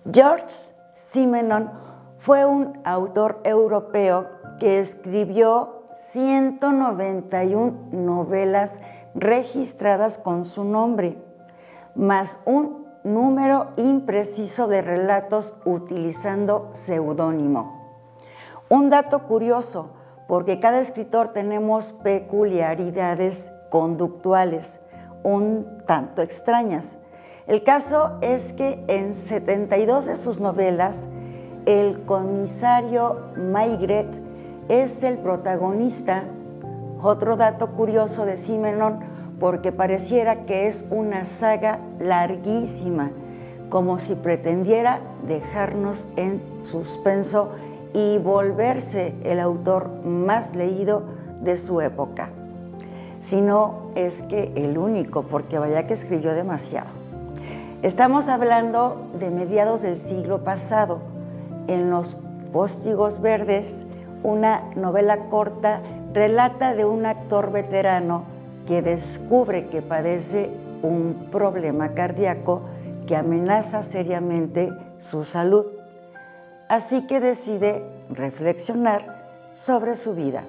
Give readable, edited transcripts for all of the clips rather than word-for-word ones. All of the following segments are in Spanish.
Georges Simenon fue un autor europeo que escribió 191 novelas registradas con su nombre, más un número impreciso de relatos utilizando seudónimo. Un dato curioso, porque cada escritor tenemos peculiaridades conductuales un tanto extrañas. El caso es que en 72 de sus novelas, el comisario Maigret es el protagonista. Otro dato curioso de Simenon, porque pareciera que es una saga larguísima, como si pretendiera dejarnos en suspenso y volverse el autor más leído de su época. Si no es que el único, porque vaya que escribió demasiado. Estamos hablando de mediados del siglo pasado. En Los Póstigos Verdes, una novela corta relata de un actor veterano que descubre que padece un problema cardíaco que amenaza seriamente su salud. Así que decide reflexionar sobre su vida.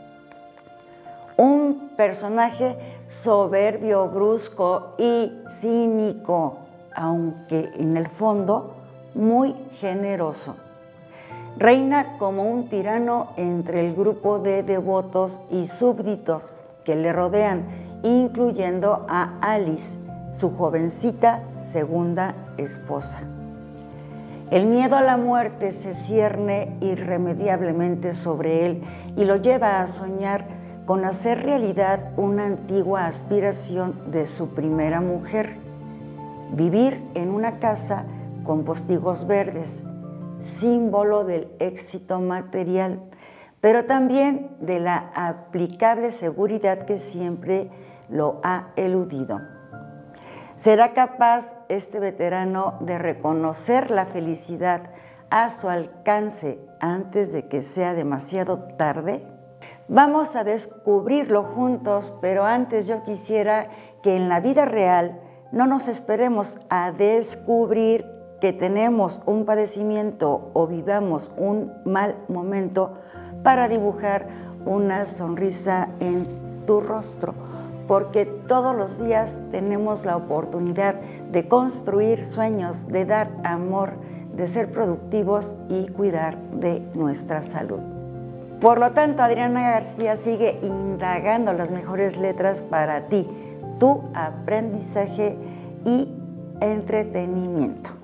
Un personaje soberbio, brusco y cínico, aunque en el fondo muy generoso. Reina como un tirano entre el grupo de devotos y súbditos que le rodean, incluyendo a Alice, su jovencita segunda esposa. El miedo a la muerte se cierne irremediablemente sobre él y lo lleva a soñar con hacer realidad una antigua aspiración de su primera mujer: vivir en una casa con postigos verdes, símbolo del éxito material, pero también de la aplicable seguridad que siempre lo ha eludido. ¿Será capaz este veterano de reconocer la felicidad a su alcance antes de que sea demasiado tarde? Vamos a descubrirlo juntos, pero antes yo quisiera que en la vida real no nos esperemos a descubrir que tenemos un padecimiento o vivamos un mal momento para dibujar una sonrisa en tu rostro, porque todos los días tenemos la oportunidad de construir sueños, de dar amor, de ser productivos y cuidar de nuestra salud. Por lo tanto, Adriana García sigue indagando las mejores letras para ti, tu aprendizaje y entretenimiento.